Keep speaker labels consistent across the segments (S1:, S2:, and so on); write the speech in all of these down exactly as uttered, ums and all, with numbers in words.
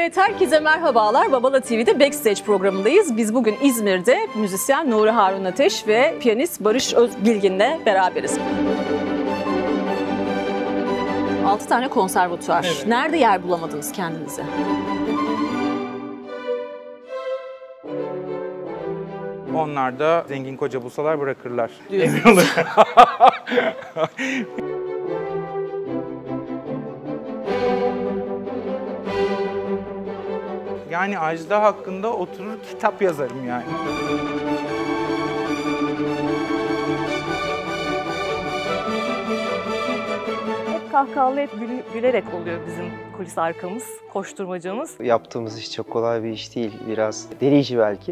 S1: Evet, herkese merhabalar. Babala T V'de Backstage programındayız. Biz bugün İzmir'de müzisyen Nuri Harun Ateş ve piyanist Barış Özbilgin'le beraberiz. Altı tane konservatuvar.
S2: Evet.
S1: Nerede yer bulamadınız kendinize?
S2: Onlar da zengin koca bulsalar bırakırlar.
S1: Diyorsunuz.
S2: Emin olun. Yani Ajda hakkında oturur kitap yazarım yani.
S3: Hep kahkahalı, hep gül- gülerek oluyor bizim kulis arkamız, koşturmacamız.
S4: Yaptığımız iş çok kolay bir iş değil. Biraz deli işi belki.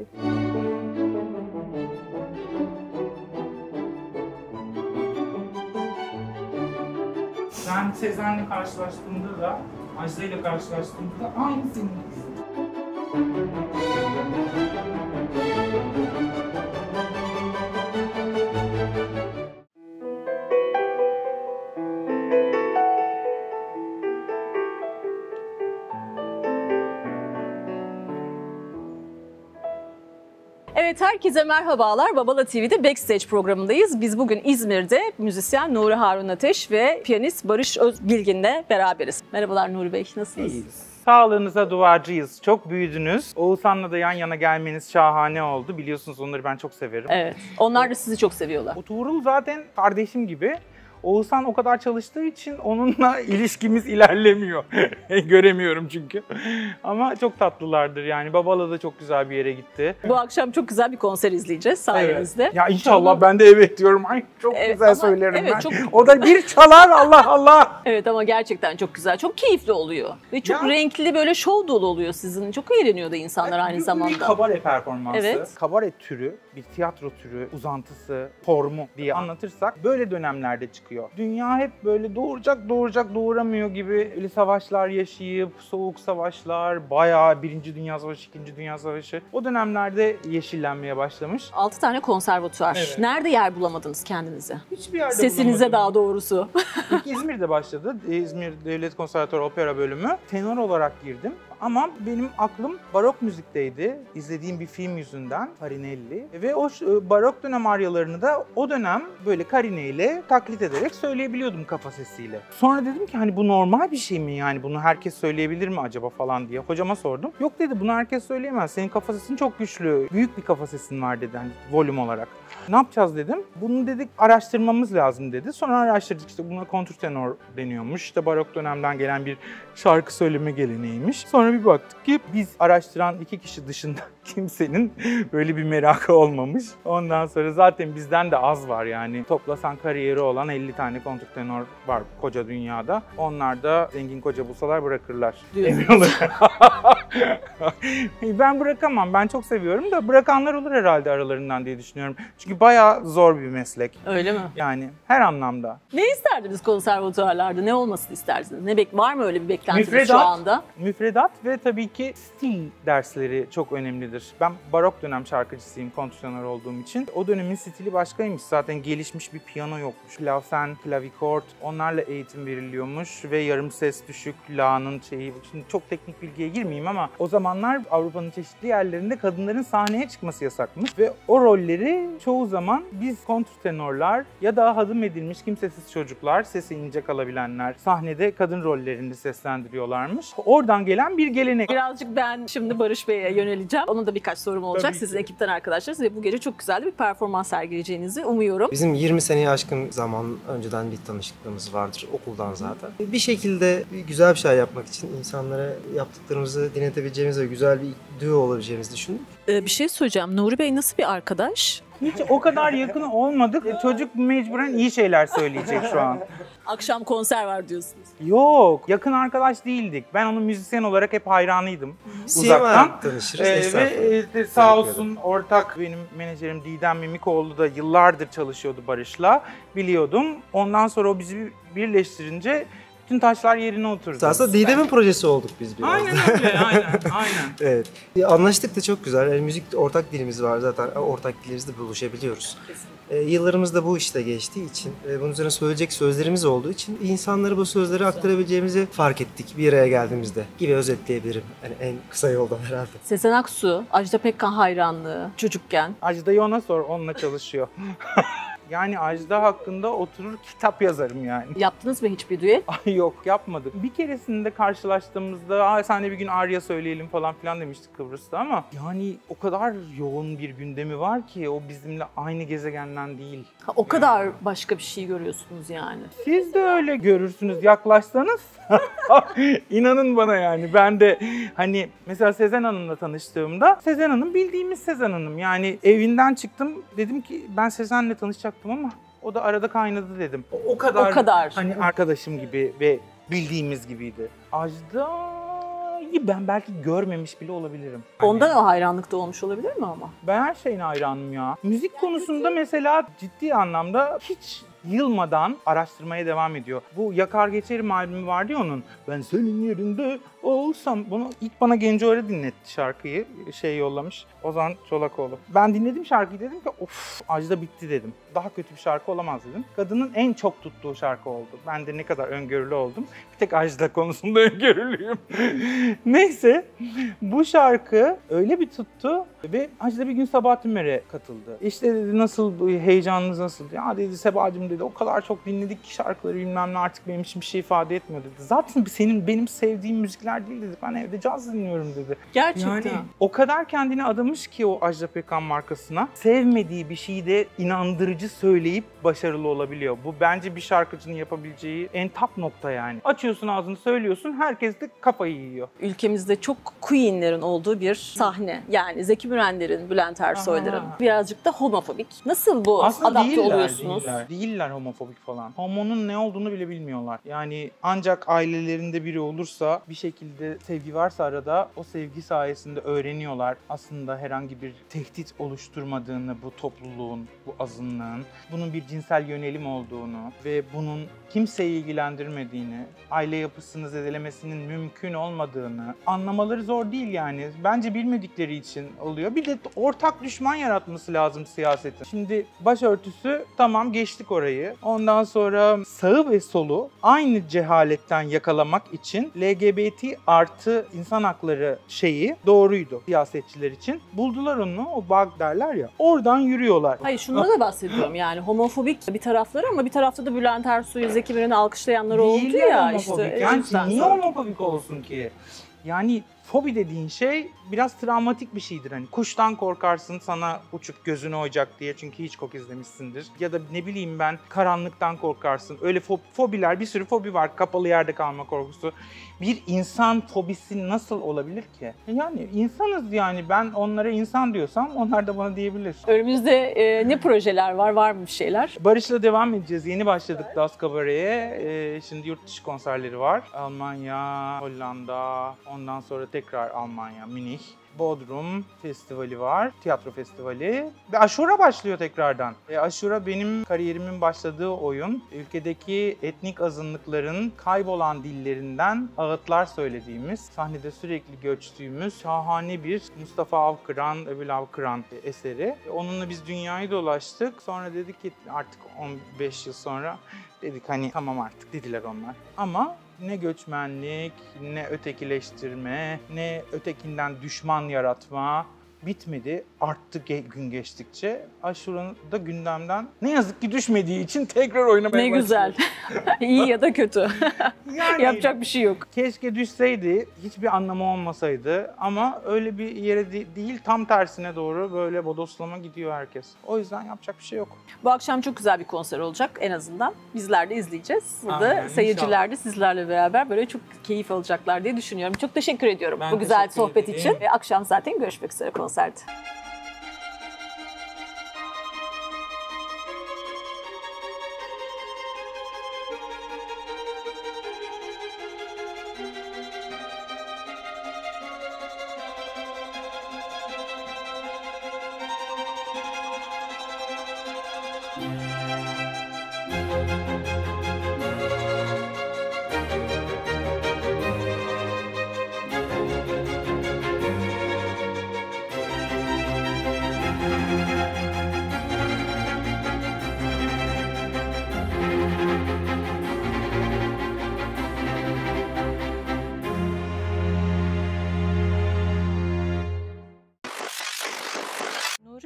S2: Ben Sezen'le karşılaştığımda da, Ajda ile karşılaştığımda da aynı senin.
S1: Evet, herkese merhabalar. Babala T V'de Backstage programındayız. Biz bugün İzmir'de müzisyen Nuri Harun Ateş ve piyanist Barış Özbilgin'le beraberiz. Merhabalar Nuri Bey, nasılsınız?
S2: İyiyiz. Sağlığınıza duacıyız. Çok büyüdünüz. Oğuzhan'la da yan yana gelmeniz şahane oldu. Biliyorsunuz onları ben çok severim.
S1: Evet, onlar da sizi çok seviyorlar.
S2: O Tuğrul zaten kardeşim gibi. Oğuzhan o kadar çalıştığı için onunla ilişkimiz ilerlemiyor. Göremiyorum çünkü. Ama çok tatlılardır yani. Babala da çok güzel bir yere gitti.
S1: Bu akşam çok güzel bir konser izleyeceğiz sayenizde.
S2: Evet. Ya inşallah ben de evet diyorum. Ay çok
S1: Evet,
S2: güzel
S1: ama
S2: söylerim
S1: evet,
S2: ben.
S1: çok-
S2: O da bir çalar Allah Allah.
S1: Evet, ama gerçekten çok güzel, çok keyifli oluyor. Ve çok
S2: Ya-
S1: renkli, böyle şov dolu oluyor sizin. Çok eğleniyor da insanlar aynı
S2: Bir
S1: zamanda.
S2: kabare performansı.
S1: Evet.
S2: Kabare türü, bir tiyatro türü, uzantısı, formu diye anlatırsak böyle dönemlerde çıkıyor. Dünya hep böyle doğuracak doğuracak doğuramıyor gibi öyle savaşlar yaşayıp, soğuk savaşlar, bayağı Birinci Dünya Savaşı, İkinci Dünya Savaşı o dönemlerde yeşillenmeye başlamış.
S1: Altı tane konservatuvar.
S2: Evet.
S1: Nerede yer bulamadınız kendinize?
S2: Hiçbir yerde
S1: Sesinize
S2: bulamadım.
S1: daha doğrusu.
S2: İlk İzmir'de başladı. İzmir Devlet Konservatuarı Opera bölümü. Tenor olarak girdim. Ama benim aklım barok müzikteydi. İzlediğim bir film yüzünden, Farinelli. Ve o e, barok dönem aryalarını da o dönem böyle karineyle taklit ederek söyleyebiliyordum kafa sesiyle. Sonra dedim ki hani bu normal bir şey mi yani bunu herkes söyleyebilir mi acaba falan diye hocama sordum. Yok dedi, bunu herkes söyleyemez. Senin kafa sesin çok güçlü. Büyük bir kafa sesin var dedi hani volüm olarak. Ne yapacağız dedim. Bunu dedik araştırmamız lazım dedi. Sonra araştırdık, işte buna kontrtenor deniyormuş. İşte barok dönemden gelen bir şarkı söyleme geleneğiymiş. Sonra bir baktık ki biz araştıran iki kişi dışında kimsenin böyle bir merakı olmamış. Ondan sonra zaten bizden de az var yani. Toplasan kariyeri olan elli tane kontrtenor var koca dünyada. Onlar da zengin koca bulsalar bırakırlar.
S1: Diyorsunuz.
S2: Emin olun. Ben bırakamam. Ben çok seviyorum da bırakanlar olur herhalde aralarından diye düşünüyorum. Çünkü bayağı zor bir meslek.
S1: Öyle mi?
S2: Yani her anlamda.
S1: Ne isterdiniz konservatuvarlarda? Ne olmasını isterdiniz? Ne bek var mı öyle bir beklentiniz
S2: Müfredat.
S1: şu anda?
S2: Müfredat ve tabii ki stil dersleri çok önemlidir. Ben barok dönem şarkıcısıyım, kontrtenor olduğum için. O dönemin stili başkaymış. Zaten gelişmiş bir piyano yokmuş. Klavsen, klavikord, onlarla eğitim veriliyormuş ve yarım ses düşük, la'nın şeyi. Şimdi çok teknik bilgiye girmeyeyim ama o zamanlar Avrupa'nın çeşitli yerlerinde kadınların sahneye çıkması yasakmış ve o rolleri çoğu zaman biz kontrtenorlar ya da hadım edilmiş kimsesiz çocuklar, sesi ince kalabilenler sahnede kadın rollerini seslendiriyorlarmış. Oradan gelen bir gelenek.
S1: Birazcık ben şimdi Barış Bey'e yöneleceğim. Onun da birkaç sorum olacak.
S2: Tabii ki.
S1: Sizin ekipten arkadaşlarınız ve bu gece çok güzel bir performans sergileyeceğinizi umuyorum.
S4: Bizim yirmi seneye aşkın zaman önceden bir tanışıklığımız vardır okuldan zaten. Bir şekilde bir güzel bir şey yapmak için insanlara yaptıklarımızı dinletebileceğimiz ve güzel bir duo olabileceğimizi düşündük.
S1: Ee, bir şey söyleyeceğim. Nuri Bey nasıl bir arkadaş?
S2: Hiç o kadar yakın olmadık. E, Çocuk mecburen iyi şeyler söyleyecek şu an.
S1: Akşam konser var diyorsunuz.
S2: Yok, yakın arkadaş değildik. Ben onun müzisyen olarak hep hayranıydım
S4: Siyema
S2: uzaktan.
S4: tanışırız.
S2: Ee, ve
S4: Estağfurullah.
S2: e, sağ olsun ortak benim menajerim Didem Mimikoğlu da yıllardır çalışıyordu Barış'la. Biliyordum. Ondan sonra o bizi birleştirince Bütün taşlar yerine oturdu.
S4: Aslında Didem'in projesi olduk biz biraz.
S2: Aynen öyle, aynen, aynen.
S4: Evet. E, Anlaştık da çok güzel. Yani müzik ortak dilimiz var zaten. Ortak dilimizde buluşabiliyoruz. E, yıllarımız da bu işte geçtiği için, e, bunun üzerine söyleyecek sözlerimiz olduğu için insanlara bu sözleri aktarabileceğimizi fark ettik bir araya geldiğimizde gibi özetleyebilirim. Yani en kısa yoldan herhalde.
S1: Sezen Aksu, Ajda Pekkan hayranlığı çocukken.
S2: Ajda'yı ona sor, onunla çalışıyor. Yani Ajda hakkında oturur kitap yazarım yani.
S1: Yaptınız mı hiçbir düet?
S2: Ay yok, yapmadık. Bir keresinde karşılaştığımızda Aa, sen de bir gün Arya söyleyelim falan filan demiştik Kıbrıs'ta ama yani o kadar yoğun bir gündemi var ki o bizimle aynı gezegenden değil.
S1: Ha, o kadar başka bir şey görüyorsunuz yani.
S2: Siz de öyle görürsünüz yaklaşsanız. İnanın bana yani ben de hani mesela Sezen Hanım'la tanıştığımda Sezen Hanım bildiğimiz Sezen Hanım. Yani evinden çıktım dedim ki ben Sezen'le tanışacaktım ama o da arada kaynadı dedim. O, o kadar,
S1: O kadar.
S2: hani arkadaşım gibi ve bildiğimiz gibiydi. Ajda'yı ben belki görmemiş bile olabilirim. Hani
S1: Ondan o hayranlık da olmuş olabilir mi ama?
S2: ben her şeyine hayranım ya. Müzik konusunda mesela ciddi anlamda hiç yılmadan araştırmaya devam ediyor. Bu Yakar Geçerim albümü vardı ya onun. Ben senin yerinde olsam. Bunu ilk bana Genco öyle dinletti şarkıyı. Şey yollamış. Ozan Çolakoğlu. Ben dinledim şarkıyı dedim ki of Ajda bitti dedim. Daha kötü bir şarkı olamaz dedim. Kadının en çok tuttuğu şarkı oldu. Ben de ne kadar öngörülü oldum. Bir tek Ajda konusunda öngörülüyüm. Neyse bu şarkı öyle bir tuttu ve Ajda bir gün Sabahattin Mer'e katıldı. İşte dedi nasıl bu heyecanınız nasıl? Ya dedi Seba'cığım dedi o kadar çok dinledik ki şarkıları bilmem ne artık benim için bir şey ifade etmiyor dedi. Zaten senin benim sevdiğim müzikler değil dedi. Ben evde caz dinliyorum dedi.
S1: Gerçekten.
S2: Yani o kadar kendini adamış ki o Ajda Pekkan markasına. Sevmediği bir şeyi de inandırıcı söyleyip başarılı olabiliyor. Bu bence bir şarkıcının yapabileceği en top nokta yani. Açıyorsun ağzını söylüyorsun herkes de kafayı yiyor.
S1: Ülkemizde çok queenlerin olduğu bir sahne. Yani Zeki Mürenlerin, Bülent Ersoy'ların.
S2: Aha.
S1: Birazcık da homofobik. Nasıl bu adapte oluyorsunuz?
S2: Değiller, değiller homofobik falan. Homonun ne olduğunu bile bilmiyorlar. Yani ancak ailelerinde biri olursa bir şekilde sevgi varsa arada o sevgi sayesinde öğreniyorlar. Aslında herhangi bir tehdit oluşturmadığını bu topluluğun, bu azınlığın, bunun bir cinsel yönelim olduğunu ve bunun kimseyi ilgilendirmediğini, aile yapısını zedelemesinin mümkün olmadığını anlamaları zor değil yani. Bence bilmedikleri için oluyor. Bir de ortak düşman yaratması lazım siyasetin. Şimdi başörtüsü tamam geçtik orayı. Ondan sonra sağı ve solu aynı cehaletten yakalamak için L G B T artı insan hakları şeyi doğruydu siyasetçiler için. Buldular onu, o bug derler ya. Oradan yürüyorlar.
S1: Hayır şundan da bahsediyorum yani homofobik bir tarafları ama bir tarafta da Bülent Ersoy'u, Zeki Müren'i alkışlayanlar oldu
S2: Değiller
S1: ya
S2: homofobik.
S1: işte.
S2: Yani
S1: cidden
S2: niye
S1: sonra.
S2: homofobik olsun ki? Yani fobi dediğin şey biraz travmatik bir şeydir. Hani kuştan korkarsın sana uçup gözünü oyacak diye çünkü Hitchcock izlemişsindir. Ya da ne bileyim ben karanlıktan korkarsın. Öyle fo- fobiler bir sürü fobi var. Kapalı yerde kalma korkusu. Bir insan fobisi nasıl olabilir ki? Yani insanız yani ben onlara insan diyorsam onlar da bana diyebilir.
S1: Önümüzde e, ne projeler var? Var mı bir şeyler?
S2: Barış'la devam edeceğiz. Yeni başladık Das Kabare'ye. Ee, şimdi yurt dışı konserleri var. Almanya, Hollanda, ondan sonra tekrar Almanya, Münih. Bodrum Festivali var, tiyatro festivali ve Aşura başlıyor tekrardan. E, Aşura benim kariyerimin başladığı oyun. Ülkedeki etnik azınlıkların kaybolan dillerinden ağıtlar söylediğimiz, sahnede sürekli göçtüğümüz şahane bir Mustafa Avkıran, Öbül Avkıran eseri. E, onunla biz dünyayı dolaştık. Sonra dedik ki artık on beş yıl sonra dedik hani tamam artık dediler onlar. Ama ne göçmenlik, ne ötekileştirme, ne ötekinden düşman yaratma bitmedi. Arttı ge- gün geçtikçe. Aşura'nın da gündemden ne yazık ki düşmediği için tekrar oynamaya
S1: Ne
S2: başladı.
S1: güzel. İyi ya da kötü.
S2: Yani
S1: Yapacak bir şey yok.
S2: keşke düşseydi, hiçbir anlamı olmasaydı ama öyle bir yere de- değil, tam tersine doğru böyle bodoslama gidiyor herkes. O yüzden yapacak bir şey yok.
S1: Bu akşam çok güzel bir konser olacak en azından. Bizler de izleyeceğiz. Burada
S2: Aynen,
S1: seyirciler de sizlerle beraber böyle çok keyif alacaklar diye düşünüyorum. Çok teşekkür ediyorum
S2: Ben
S1: bu güzel
S2: teşekkür
S1: sohbet
S2: ederim.
S1: için. Ve akşam zaten görüşmek üzere konserde.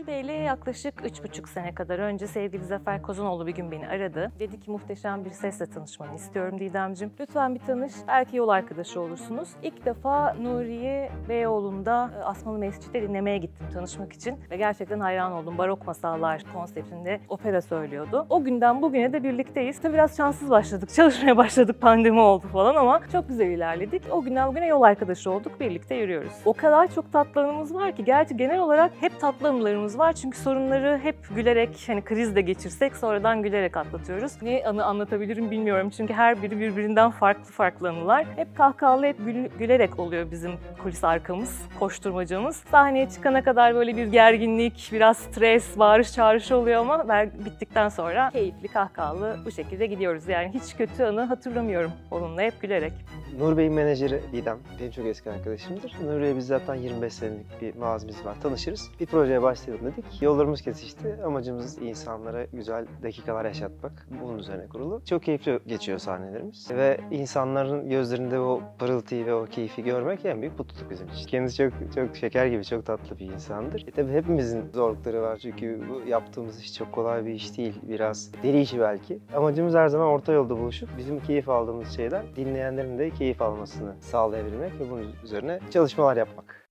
S3: Nuri Bey'le yaklaşık üç buçuk sene kadar önce sevgili Zafer Kozanoğlu bir gün beni aradı. Dedi ki muhteşem bir sesle tanışmanı istiyorum Didemciğim. Lütfen bir tanış, belki yol arkadaşı olursunuz. İlk defa Nuri'yi Beyoğlu'nda Asmalı Mescid'de dinlemeye gittim tanışmak için. Ve gerçekten hayran oldum. Barok Masallar konseptinde opera söylüyordu. O günden bugüne de birlikteyiz. Tabii biraz şanssız başladık, çalışmaya başladık, pandemi oldu falan ama çok güzel ilerledik. O günden bugüne yol arkadaşı olduk, birlikte yürüyoruz. O kadar çok tatlı anımız var ki, gerçi genel olarak hep tatlı anılarımız var. Çünkü sorunları hep gülerek, hani kriz de geçirsek sonradan gülerek atlatıyoruz. Ne anı anlatabilirim bilmiyorum çünkü her biri birbirinden farklı farklı anılar. Hep kahkahalı, hep gül gülerek oluyor bizim kulis arkamız, koşturmacamız. Sahneye çıkana kadar böyle bir gerginlik, biraz stres, bağırış çağrış oluyor ama bittikten sonra keyifli, kahkahalı bu şekilde gidiyoruz. Yani hiç kötü anı hatırlamıyorum onunla, hep gülerek.
S4: Nur Bey'in menajeri Didem, benim çok eski arkadaşımdır. Nur Bey'le biz zaten yirmi beş senelik bir mazimiz var, tanışırız. Bir projeye başlayalım dedik. Yollarımız kesişti. Amacımız insanlara güzel dakikalar yaşatmak. Bunun üzerine kurulu. Çok keyifli geçiyor sahnelerimiz. Ve insanların gözlerinde o pırıltıyı ve o keyfi görmek en büyük mutluluk bizim için. Kendisi çok çok şeker gibi, çok tatlı bir insandır. E tabii hepimizin zorlukları var çünkü bu yaptığımız iş çok kolay bir iş değil. Biraz deli işi belki. Amacımız her zaman orta yolda buluşup bizim keyif aldığımız şeyler dinleyenlerin de keyif almasını sağlayabilmek ve bunun üzerine çalışmalar yapmak.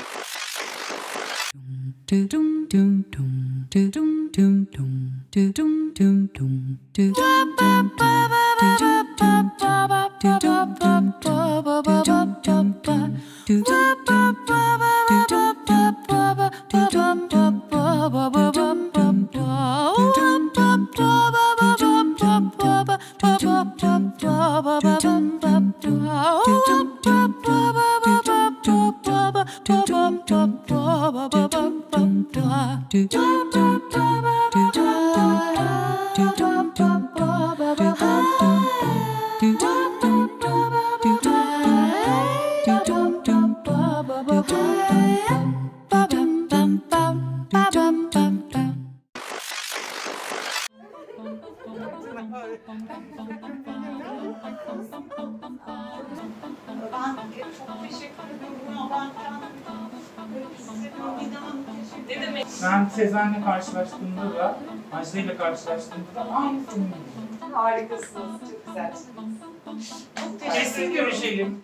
S2: Ben Sezen'le karşılaştığımda da, Ajda ile karşılaştığımda da aynı senin gibi.
S5: Harikasınız, çok güzel. Çok teşekkür
S2: Kesin görüşelim.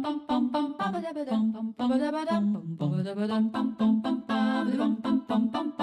S6: Ba-ba-da-ba-dum,